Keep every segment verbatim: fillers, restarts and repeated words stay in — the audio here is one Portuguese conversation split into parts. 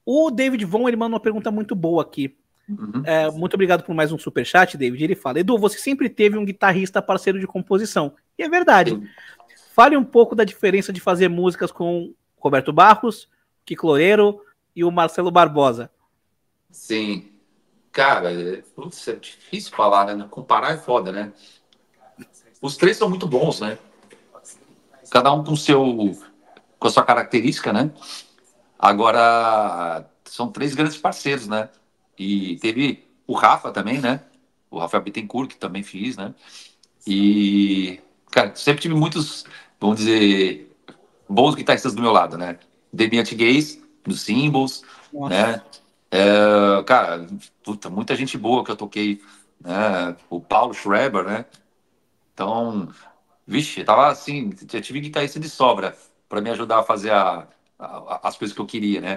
O David Von, ele manda uma pergunta muito boa aqui. Uhum. É, muito obrigado por mais um superchat, David. Ele fala: Edu, você sempre teve um guitarrista parceiro de composição. E é verdade. Sim. Fale um pouco da diferença de fazer músicas com Roberto Barros, Kiko Loureiro e o Marcelo Barbosa. Sim. Cara, é, putz, é difícil falar, né? Comparar é foda, né? Os três são muito bons, né? Cada um com seu, com a sua característica, né? Agora, são três grandes parceiros, né? E teve o Rafa também, né? O Rafael Bittencourt, que também fiz, né? E, cara, sempre tive muitos, vamos dizer, bons guitarristas do meu lado, né? Demian Gaze, do Symbols, Nossa. né? É, cara, puta, muita gente boa que eu toquei, né? O Paulo Schreber, né? Então, vixe, tava assim, já tive guitarrista de sobra para me ajudar a fazer a, a- as coisas que eu queria, né?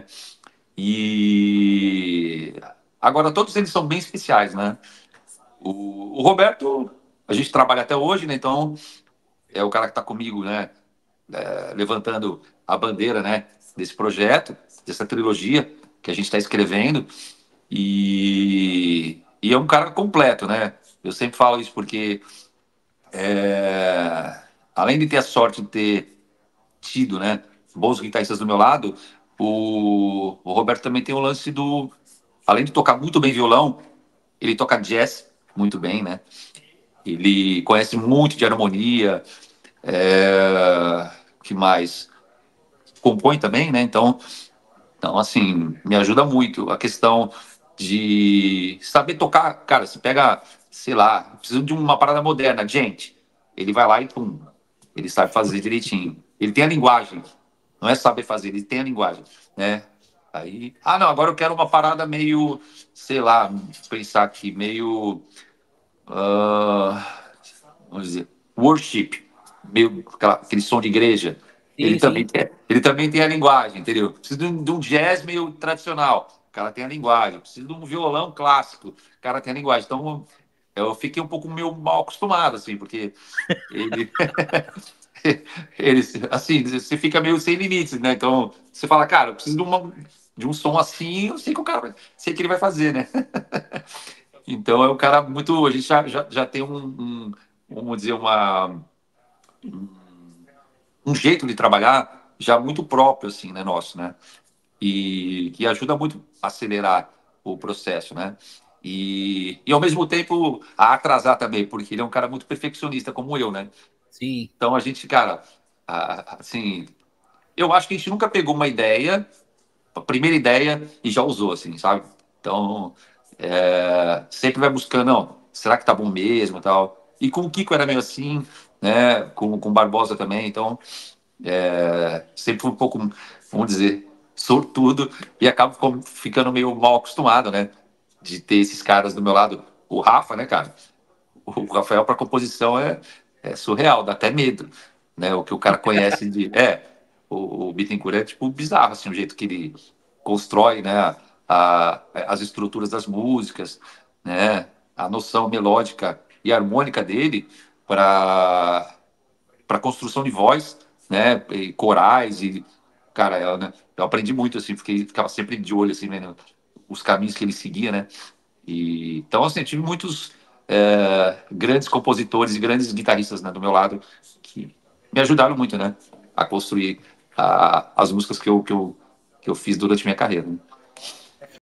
E agora todos eles são bem especiais, né? O, o Roberto, a gente trabalha até hoje, né? Então é o cara que está comigo, né? É, levantando a bandeira, né? Desse projeto, dessa trilogia que a gente está escrevendo. E, e é um cara completo, né? Eu sempre falo isso porque é, além de ter a sorte de ter tido, né, bons guitarristas do meu lado, o, o Roberto também tem o lance do, além de tocar muito bem violão, ele toca jazz muito bem, né? Ele conhece muito de harmonia, é, que mais? Compõe também, né? Então, então, assim, me ajuda muito a questão de saber tocar. Cara, se pega, sei lá, precisa de uma parada moderna, gente, ele vai lá e pum, ele sabe fazer direitinho. Ele tem a linguagem, não é saber fazer, ele tem a linguagem, né? Aí, ah, não, agora eu quero uma parada meio, sei lá, pensar aqui, meio, ah, vamos dizer, worship, meio aquela- aquele som de igreja. Ele Sim, também sim. tem, ele também tem a linguagem, entendeu? Precisa de um, de um jazz meio tradicional, o cara tem a linguagem. Precisa de um violão clássico, o cara tem a linguagem. Então, eu fiquei um pouco meio mal acostumado, assim, porque ele, ele assim, você fica meio sem limites, né? Então, você fala, cara, eu preciso de, uma, de um som assim, eu sei que o cara, sei que ele vai fazer, né? Então, é um cara muito, a gente já, já, já tem um, um, vamos dizer, uma um jeito de trabalhar já muito próprio, assim, né, nosso, né? E que ajuda muito a acelerar o processo, né? E, e ao mesmo tempo a atrasar também, porque ele é um cara muito perfeccionista, como eu, né? Sim. Então a gente, cara, a- assim, eu acho que a gente nunca pegou uma ideia, a primeira ideia, e já usou, assim, sabe? Então, é, sempre vai buscando, não, será que tá bom mesmo, tal. E com o Kiko era meio assim, né? Com, com o Barbosa também, então é, sempre fui um pouco, vamos dizer, sortudo e acabo com- ficando meio mal acostumado, né? De ter esses caras do meu lado. O Rafa, né, cara? O Rafael para composição é, é surreal, dá até medo, né? O que o cara conhece de. É, o, o Bittencourt é tipo bizarro, assim, o jeito que ele constrói, né? A, a- as estruturas das músicas, né? A noção melódica e harmônica dele para para construção de voz, né, e corais e cara, eu, né, eu aprendi muito assim, fiquei ficava sempre de olho assim, vendo os caminhos que ele seguia, né? E então assim, eu tive muitos é, grandes compositores e grandes guitarristas, né, do meu lado que me ajudaram muito, né, a construir a, as músicas que eu, que eu que eu fiz durante minha carreira. Né?